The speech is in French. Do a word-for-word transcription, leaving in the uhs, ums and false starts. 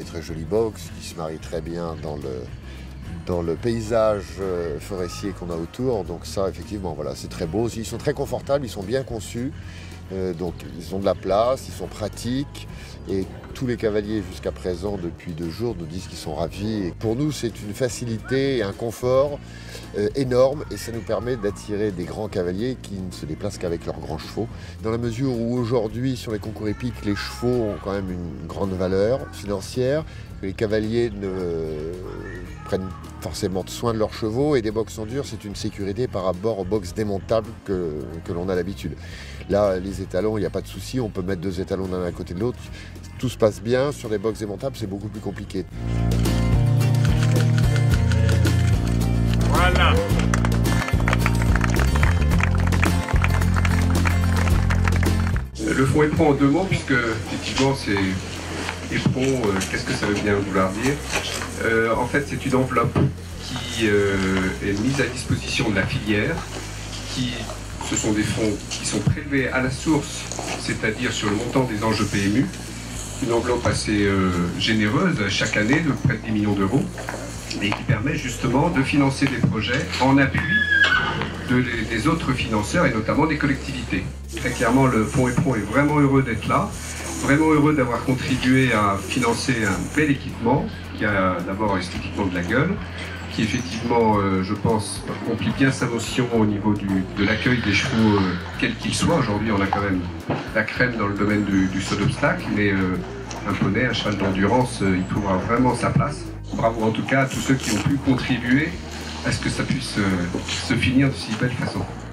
très jolie box qui se marie très bien dans le, dans le paysage forestier qu'on a autour. Donc ça, effectivement, voilà, c'est très beau. Ils sont très confortables, ils sont bien conçus. Euh, donc ils ont de la place, ils sont pratiques. Et tous les cavaliers jusqu'à présent, depuis deux jours, nous disent qu'ils sont ravis. Et pour nous, c'est une facilité et un confort euh, énorme. Et ça nous permet d'attirer des grands cavaliers qui ne se déplacent qu'avec leurs grands chevaux. Dans la mesure où aujourd'hui, sur les concours hippiques, les chevaux ont quand même une grande valeur financière. Les cavaliers ne euh, prennent forcément soin de leurs chevaux. Et des box en dur, c'est une sécurité par rapport aux box démontables que, que l'on a l'habitude. Là, les étalons, il n'y a pas de souci. On peut mettre deux étalons l'un à côté de l'autre. Tout se passe bien. Sur les box démontables, c'est beaucoup plus compliqué. Voilà. Le fonds éperon en deux mots, puisque effectivement c'est éperon, euh, qu'est-ce que ça veut bien vouloir dire euh, En fait, c'est une enveloppe qui euh, est mise à disposition de la filière, qui ce sont des fonds qui sont prélevés à la source, c'est-à-dire sur le montant des enjeux P M U, une enveloppe assez euh, généreuse chaque année de près de dix millions d'euros, et qui permet justement de financer des projets en appui de, des autres financeurs et notamment des collectivités. Très clairement, le fonds éperon est vraiment heureux d'être là, vraiment heureux d'avoir contribué à financer un bel équipement qui a d'abord esthétiquement de la gueule, qui effectivement, euh, je pense, remplit bien sa mission au niveau du, de l'accueil des chevaux, euh, quels qu'ils soient. Aujourd'hui, on a quand même la crème dans le domaine du, du saut d'obstacle, mais euh, un poney, un cheval d'endurance, euh, il trouvera vraiment sa place. Bravo en tout cas à tous ceux qui ont pu contribuer à ce que ça puisse euh, se finir de si belle façon.